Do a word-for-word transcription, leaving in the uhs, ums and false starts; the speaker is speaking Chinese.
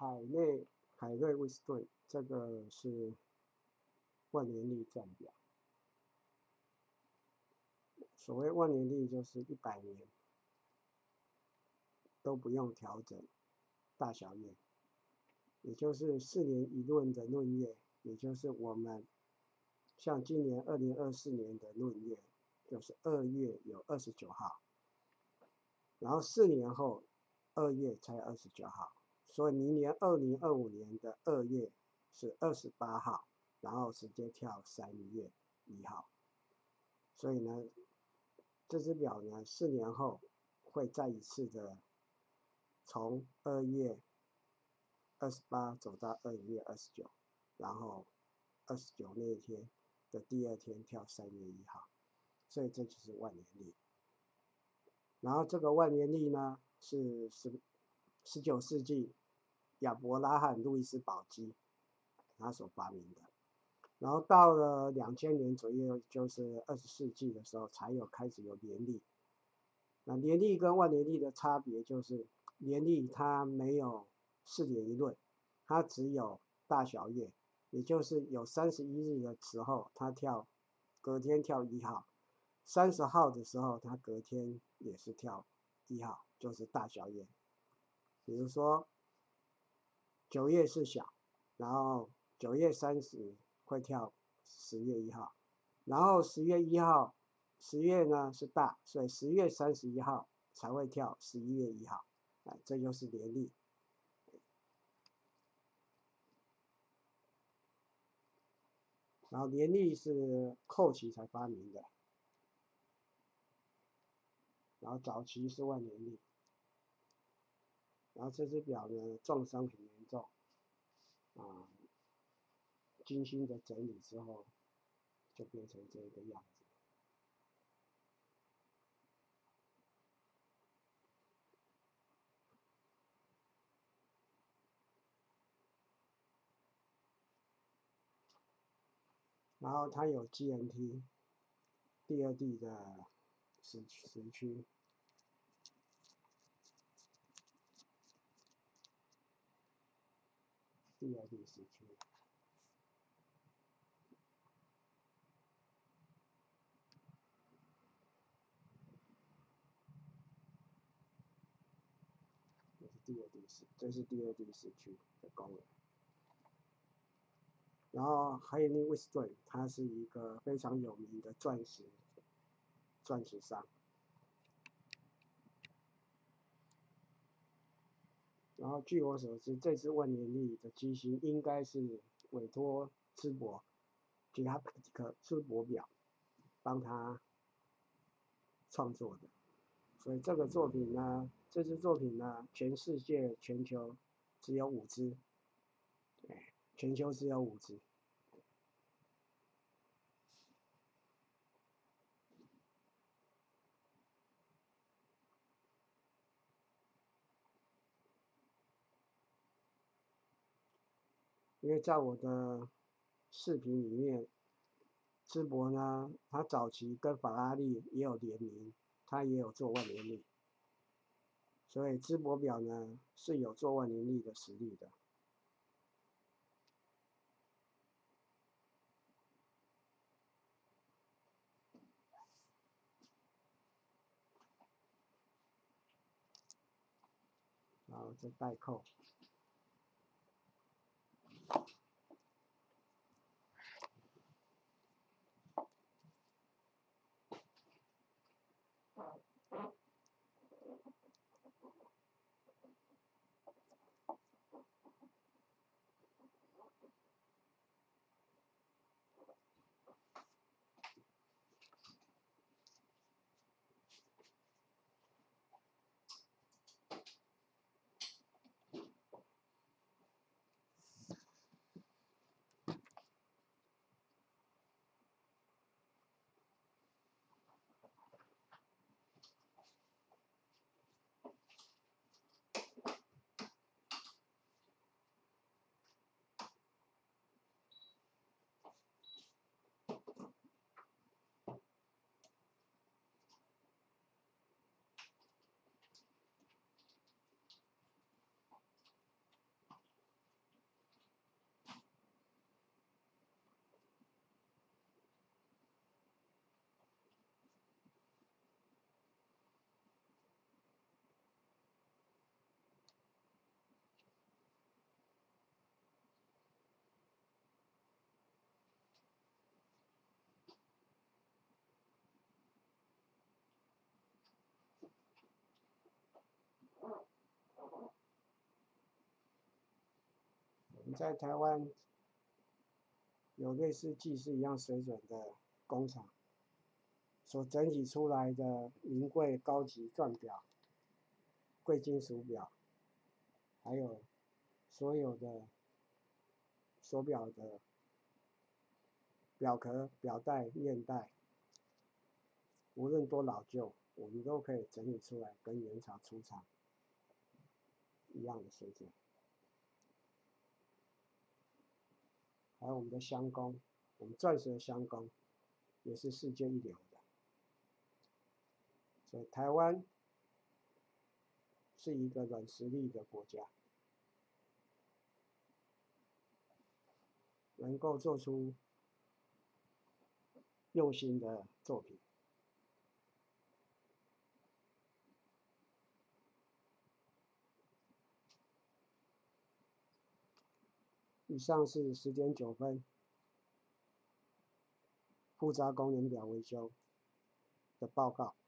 海内海瑞威斯顿，这个是万年历站表。所谓万年历就是一百年都不用调整大小月，也就是四年一闰的闰月，也就是我们像今年二零二四年的闰月，就是二月有二十九号，然后四年后二月才二十九号，所以明年二零二五年的二月是二十八号，然后直接跳三月一号，所以呢，这只表呢四年后会再一次的从二月二十八走到二月二十九，然后二十九那一天的第二天跳三月一号，所以这就是万年历。然后这个万年历呢是十十九世纪亚伯拉罕·路易斯·宝基他所发明的。然后到了两千年左右，就是二十世纪的时候，才有开始有年历。那年历跟万年历的差别就是，年历它没有四年一闰，它只有大小月，也就是有三十一日的时候，它跳隔天跳一号，三十号的时候，它隔天也是跳一号，就是大小月。比如说九月是小，然后九月三十会跳十月一号，然后十月一号，十月呢是大，所以十月三十一号才会跳十一月一号，哎，这就是年历。然后年历是后期才发明的，然后早期是万年历。然后这只表呢撞伤很严重，啊，精心的整理之后，就变成这个样子。然后它有 G M T 第二地的时时区，第二地时区。这是第二地时，这是第二地时区的功能。然后还有那威斯顿，他是一个非常有名的钻石钻石商。然后据我所知，这支万年历的机芯应该是委托芝柏，吉他可芝柏表帮他创作的。所以这个作品呢，这支作品呢，全世界全球只有五支，哎，全球只有五支。因为在我的视频里面，芝柏呢，他早期跟法拉利也有联名，他也有做万年历，所以芝柏表呢是有做万年历的实力的。然后这带扣。 在台湾有类似技师一样水准的工厂所整理出来的名贵高级钻表、贵金属表，还有所有的手表的表壳、表带、面带，无论多老旧，我们都可以整理出来，跟原厂出厂一样的水准。还有我们的镶工，我们钻石的镶工也是世界一流的。所以台湾是一个软实力的国家，能够做出用心的作品。以上是十点九分复杂功能表维修的报告。